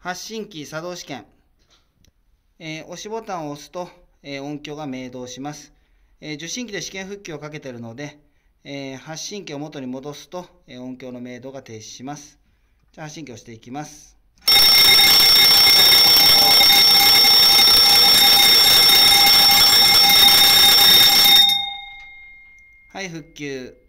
発信機作動試験。押しボタンを押すと、音響が明動します。受信機で試験復旧をかけているので、発信機を元に戻すと、音響の明動が停止します。じゃあ発信機を押していきます。はい、復旧。